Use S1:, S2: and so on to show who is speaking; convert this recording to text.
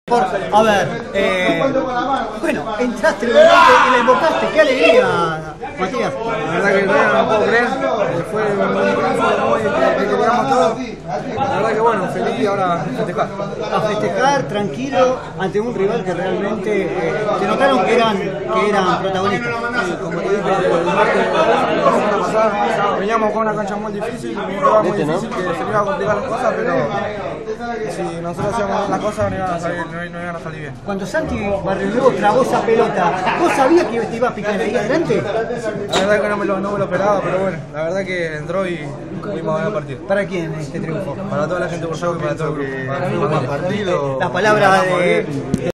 S1: A ver, bueno, entraste realmente y la invocaste, qué alegría, Matías.
S2: La verdad que todavía no lo puedo creer, fue muy que queríamos todo. La verdad que bueno, feliz y ahora festejar.
S1: A festejar tranquilo ante un rival que realmente te notaron que eran protagonistas.
S2: Sí, como te dije el martes la semana pasada, veníamos con una cancha muy difícil, un rival muy difícil que se iba a complicar las cosas, pero si nosotros hacíamos las cosas no iban a salir bien.
S1: Cuando Santi Barrionuevo clavó esa pelota, ¿vos sabías que te iba a picar ahí adelante?
S2: La verdad que no me lo esperaba, pero bueno, la verdad que entró y pudimos ganar el partido.
S1: ¿Para quién este triunfo?
S2: Para toda la gente por y para todo el grupo.
S1: La palabra de